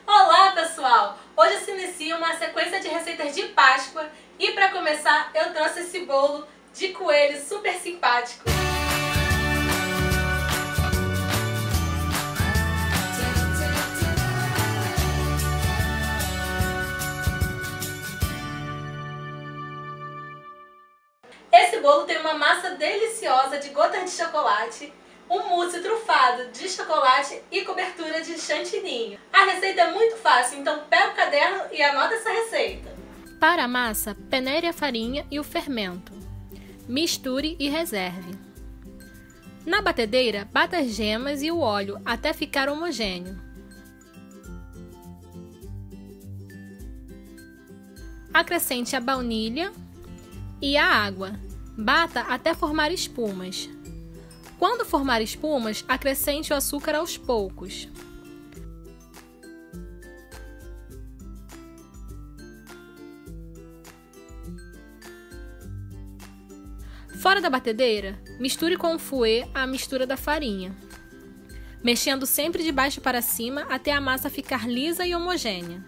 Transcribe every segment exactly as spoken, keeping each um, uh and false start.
Olá pessoal! Hoje se inicia uma sequência de receitas de Páscoa e para começar eu trouxe esse bolo de coelho super simpático. Esse bolo tem uma massa deliciosa de gotas de chocolate, um mousse trufado de chocolate e cobertura de chantininho. A receita é muito fácil, então pega o caderno e anota essa receita. Para a massa, peneire a farinha e o fermento. Misture e reserve. Na batedeira, bata as gemas e o óleo até ficar homogêneo. Acrescente a baunilha e a água. Bata até formar espumas. Quando formar espumas, acrescente o açúcar aos poucos. Fora da batedeira, misture com o fouet a mistura da farinha, mexendo sempre de baixo para cima até a massa ficar lisa e homogênea.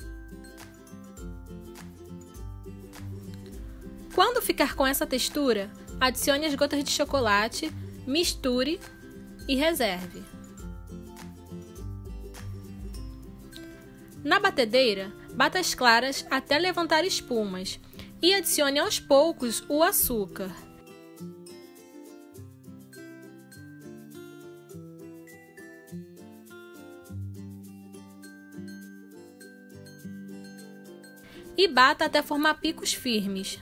Quando ficar com essa textura, adicione as gotas de chocolate, misture e reserve. Na batedeira, bata as claras até levantar espumas e adicione aos poucos o açúcar. E bata até formar picos firmes.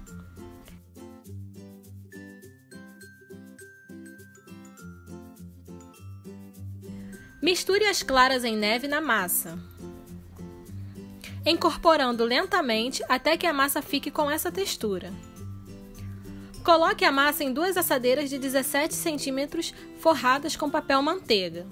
Misture as claras em neve na massa, incorporando lentamente até que a massa fique com essa textura. Coloque a massa em duas assadeiras de dezessete centímetros forradas com papel manteiga.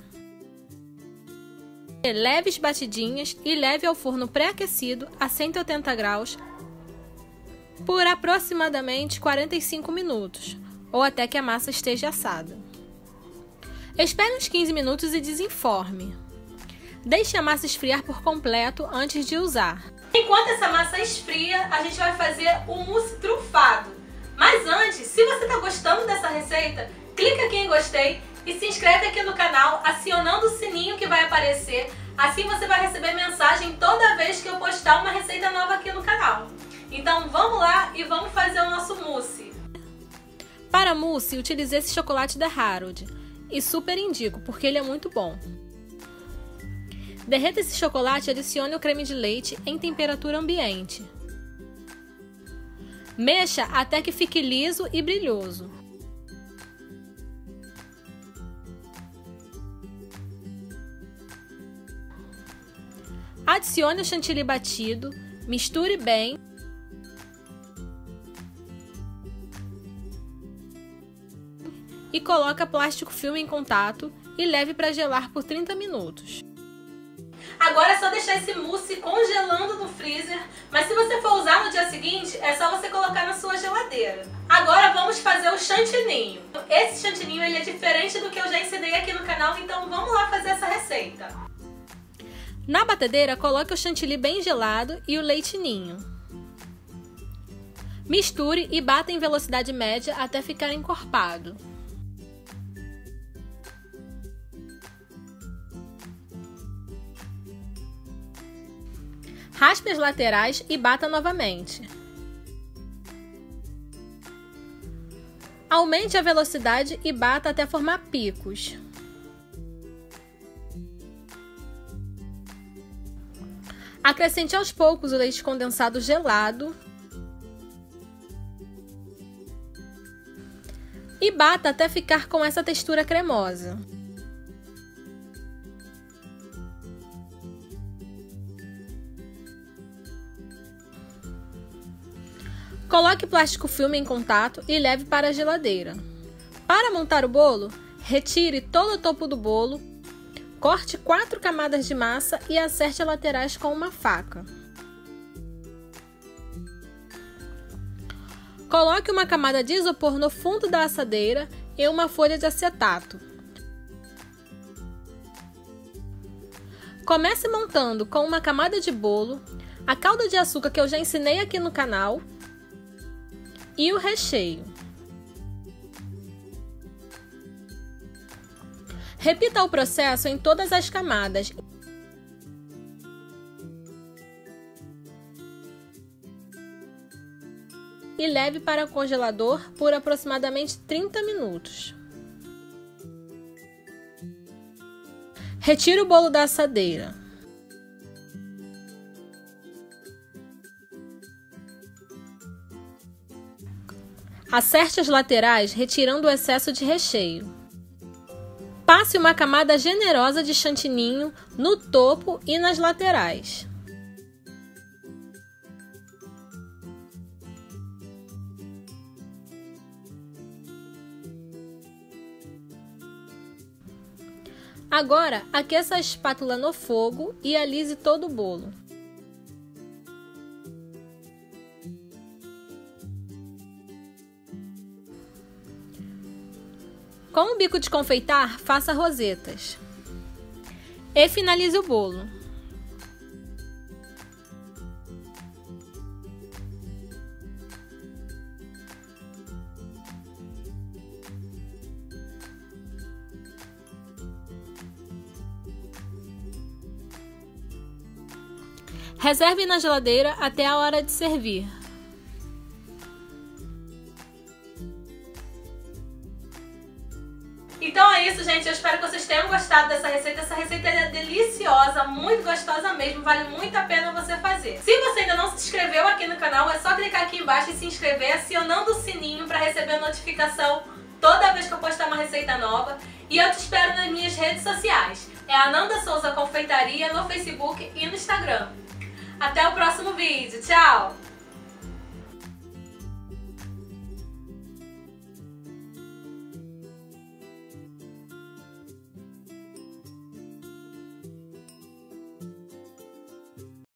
Dê leves batidinhas e leve ao forno pré-aquecido a cento e oitenta graus por aproximadamente quarenta e cinco minutos, ou até que a massa esteja assada. Espere uns quinze minutos e desenforme. Deixe a massa esfriar por completo antes de usar. Enquanto essa massa esfria, a gente vai fazer o mousse trufado. Mas antes, se você está gostando dessa receita, clica aqui em gostei e se inscreve aqui no canal acionando o sininho que vai aparecer. Assim você vai receber mensagem toda vez que eu postar uma receita nova aqui no canal. Então vamos lá e vamos fazer o nosso mousse. Para mousse, utilizei esse chocolate da Harold. E super indico, porque ele é muito bom. Derreta esse chocolate e adicione o creme de leite em temperatura ambiente. Mexa até que fique liso e brilhoso. Adicione o chantilly batido, misture bem. E coloque plástico filme em contato e leve para gelar por trinta minutos. Agora é só deixar esse mousse congelando no freezer, mas se você for usar no dia seguinte, é só você colocar na sua geladeira. Agora vamos fazer o chantininho. Esse chantininho ele é diferente do que eu já ensinei aqui no canal, então vamos lá fazer essa receita. Na batedeira, coloque o chantilly bem gelado e o leite ninho. Misture e bata em velocidade média até ficar encorpado. Raspe as laterais e bata novamente. Aumente a velocidade e bata até formar picos. Acrescente aos poucos o leite condensado gelado e bata até ficar com essa textura cremosa. Coloque plástico filme em contato e leve para a geladeira. Para montar o bolo, retire todo o topo do bolo, corte quatro camadas de massa e acerte as laterais com uma faca. Coloque uma camada de isopor no fundo da assadeira e uma folha de acetato. Comece montando com uma camada de bolo, a calda de açúcar que eu já ensinei aqui no canal e o recheio. Repita o processo em todas as camadas. E leve para o congelador por aproximadamente trinta minutos. Retire o bolo da assadeira. Acerte as laterais, retirando o excesso de recheio. Passe uma camada generosa de chantininho no topo e nas laterais. Agora, aqueça a espátula no fogo e alise todo o bolo. Com o bico de confeitar, faça rosetas. E finalize o bolo. Reserve na geladeira até a hora de servir. Então é isso, gente. Eu espero que vocês tenham gostado dessa receita. Essa receita é deliciosa, muito gostosa mesmo. Vale muito a pena você fazer. Se você ainda não se inscreveu aqui no canal, é só clicar aqui embaixo e se inscrever, acionando o sininho para receber a notificação toda vez que eu postar uma receita nova. E eu te espero nas minhas redes sociais. É Ananda Souza Confeitaria no Facebook e no Instagram. Até o próximo vídeo. Tchau!